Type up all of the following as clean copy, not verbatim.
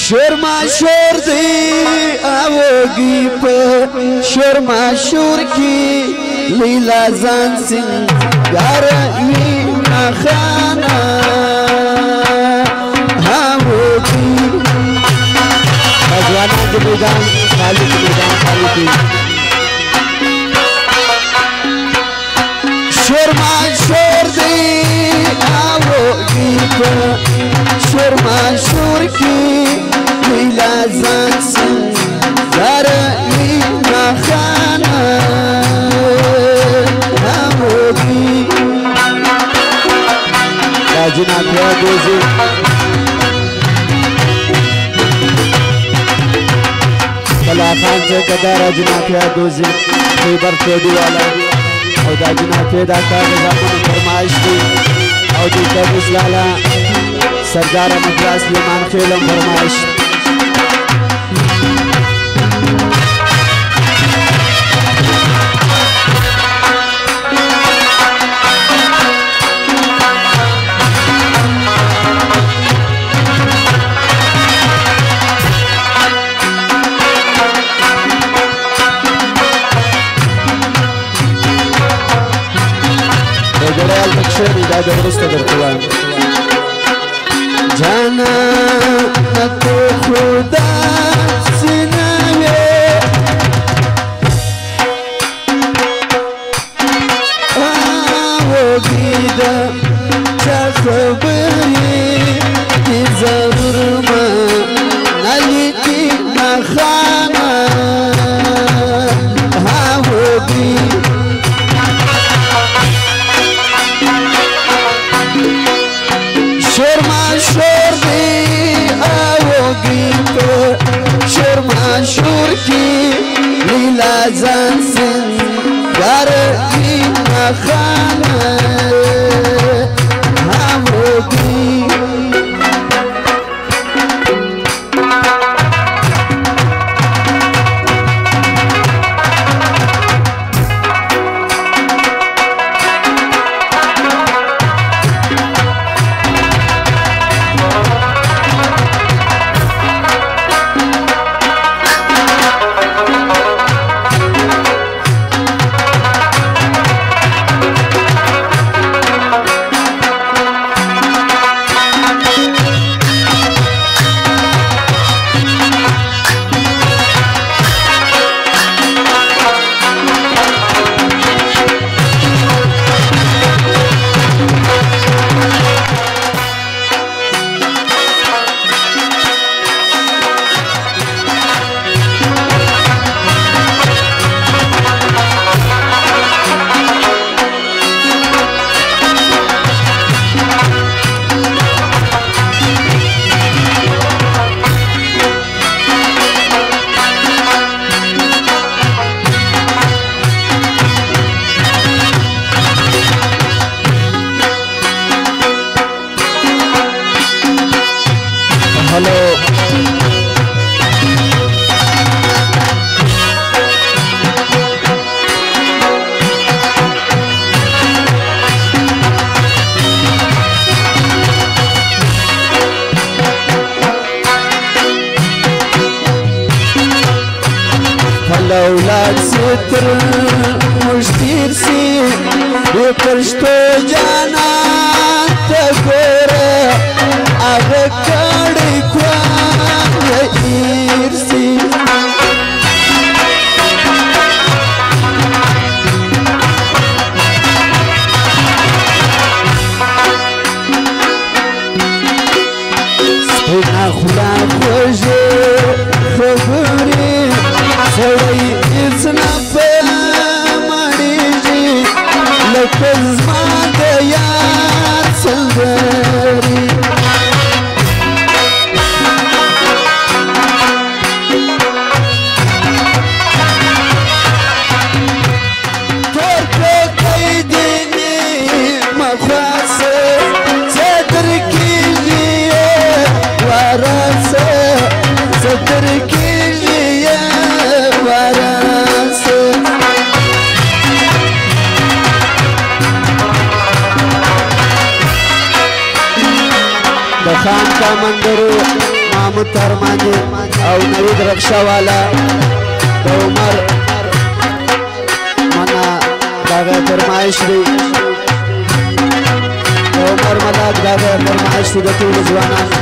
شور ماشور دی آوگی پا شور ماشور کی لیلا زان سنگار اینا خانا آوگی ازوانان دی میدان خالی دی میدان خالی دی شور ماشور دی آوگی پا شور ماشور کی لیلا زان سنگار اینا خانا آوگی یا جناب یا دوزی بلا خان سے قدارا جناب یا دوزی خیبر فیدی والا او دا جناب فیدا کار نظامون فرمائش دی او دی کبس لالا سردار مدراس لیمان خیلم فرمائش دا درست درتوان جانا تو خدا سنوے آوگی دا چا خبری کی ضرور ما نلیتی نخانا آوگی شور کی لیلا زان سنگار اینا خانا آوگی اولاد ستر مشتیر سی پرشتو جانا تگوره آغا کڑی کوان ایر سی سپینا خلا خوشی خبری سوڑی ازنا پا مانی جی لکز ما دیاد سلدری تور کو کئی دینی مخواس صدر کی لیے وارس صدر کی لیے وارس دخان کا مندرو محمد ترمانی او نوید رخشا والا د عمر منا داغه فرمایش دی د عمر ملاک داغه فرمایش دی د ټول ځوانانو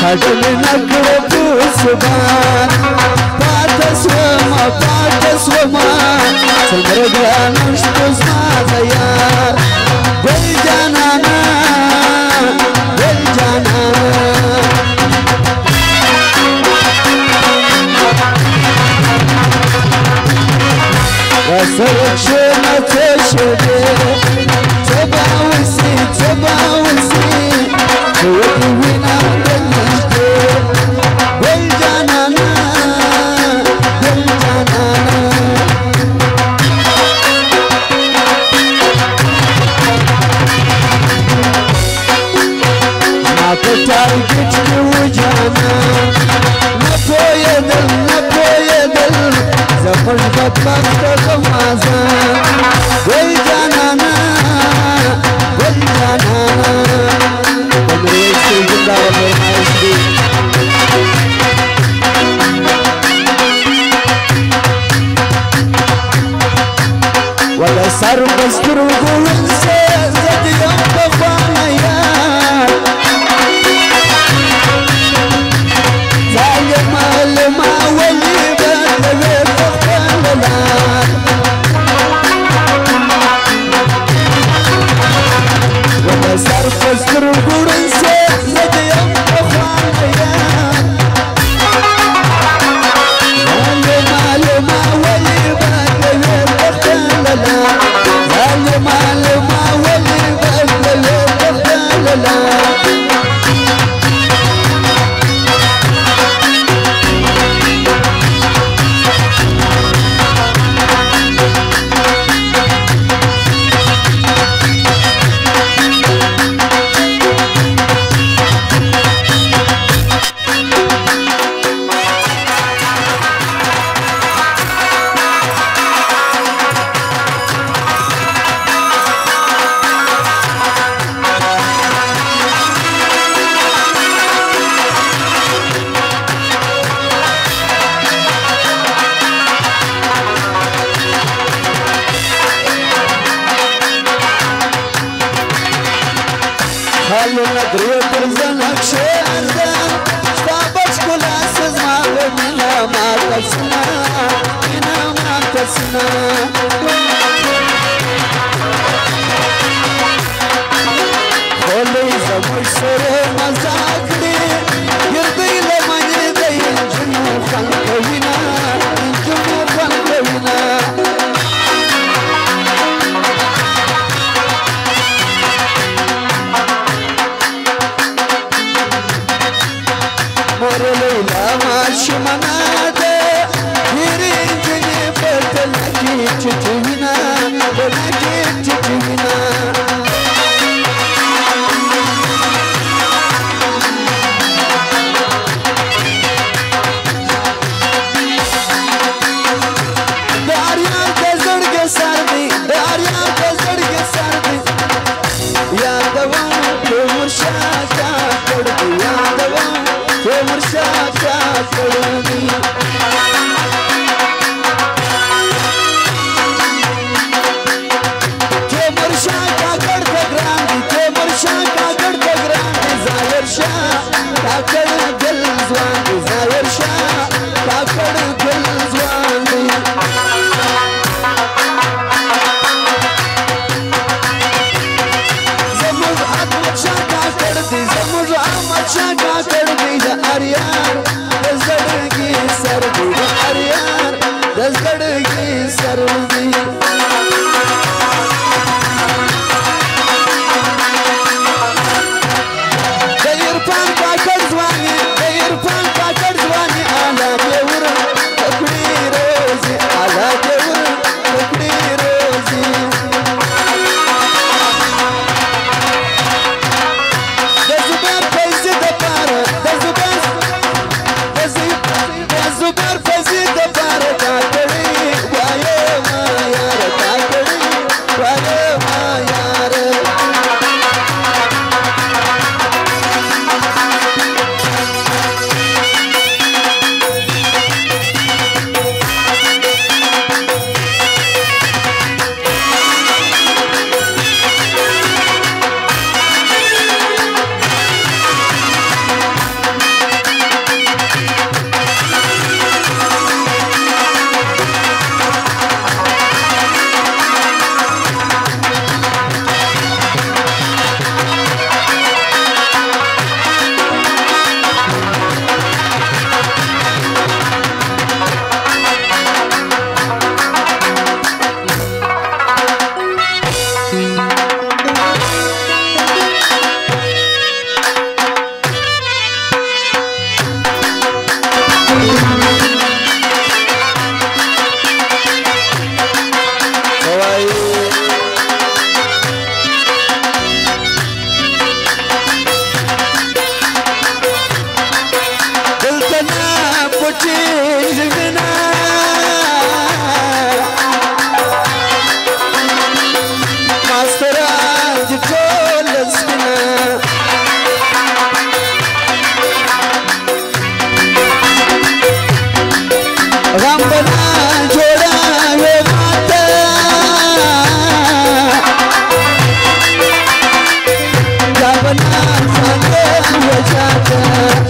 ډاډه نکړه پوسبان پاته سوما څومره ګرانه شپه زما د یار ګل جانانه راسره کښېنه څه شېبې څه به وسي چې ودې وینم د نږدې ګل جانانه ما په ټارګېټ کې و جانان نه پوهېدل زه خوش بدبخته غمازان ګل جانانه بمريش زنده وفرمایش دی ولا سر بسترګو ونسه زه د یم پخوانه یار ظالمه لما ولي بدلوې په خپله لار ولا سر بسترګو ونسه زه د یم پخوانه یار ظالمه لما ولي بدلوې په خپله لار ظالمه لما ولي بدلوې په خپله لار حالونه درې پر زنک شېردم ستا بچکله سزما به مینه ماته سنه خولۍ زموږ سره مزه کړي ګردۍ لمنې د نجونو خوند کوینه مور لیلا ماشومانه ده ډېرې نجونې په تله کې ټیټې وینه د اریان د زړګي سر دی یادوم تیمورشاه چا کړ دی تیمورشاه چا کړ دی تیمورشاه کاکړ ته ګران دی ظاهر شاه کاکړ دل ځوان دی ظاهر شاه کاکړ دل ځوان دی زموږ احمد شاه کاکړ دی د اریان د زړګي سر بوتين زمنا ماسترا جتول سكنا غمبنا جوڑا وماتا جابنا سانگا وجاتا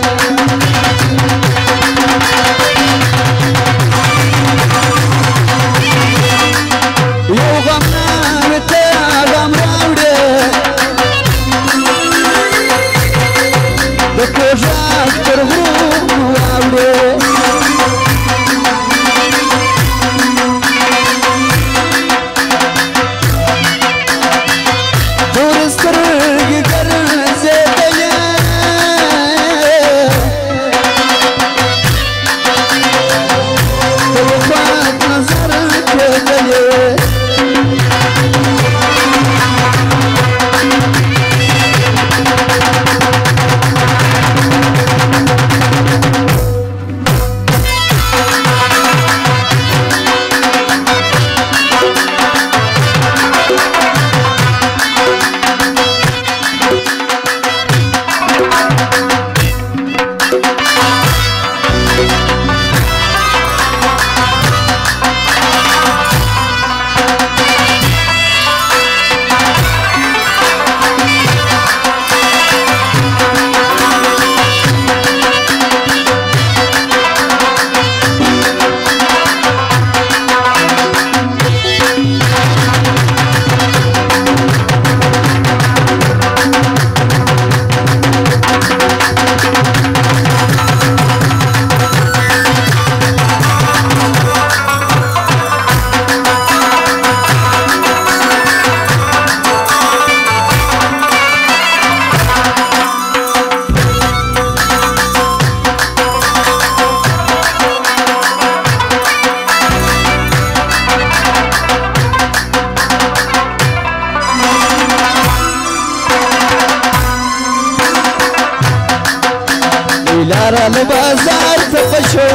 لارا لبازار تفشو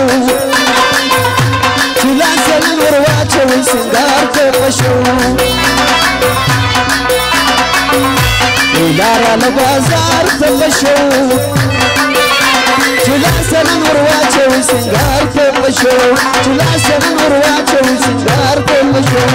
تلاسل ورواچو سنگار تفشو لارا لبازار تفشو تلاسل ورواچو سنگار تفشو تلاسل ورواچو سنگار تفشو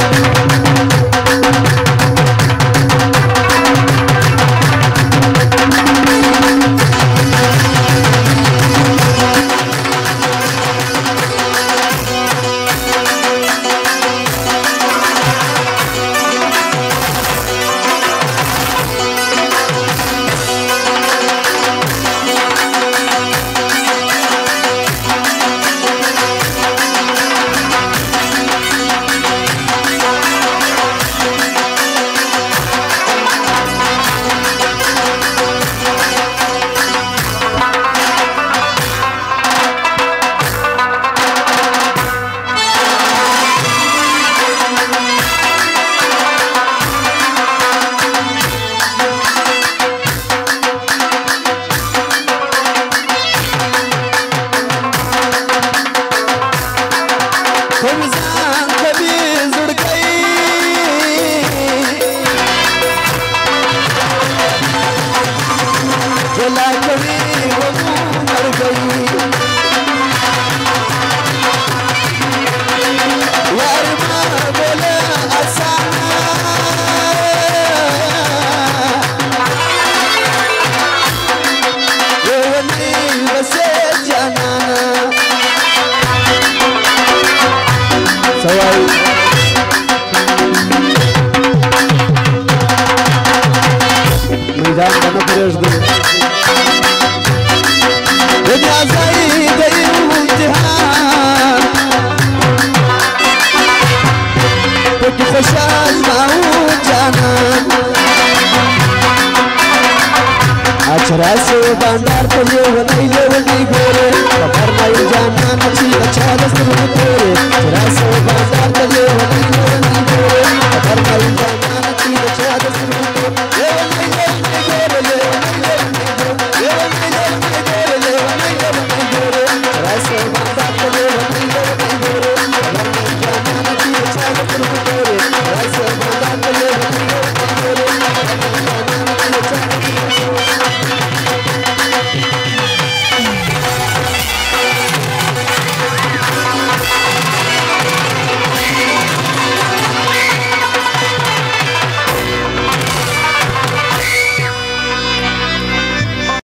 Rasa bandar pelye wanai gore, kabar naik jana nachi acha dastur gore. Rasa bandar pelye wanai gore, kabar naik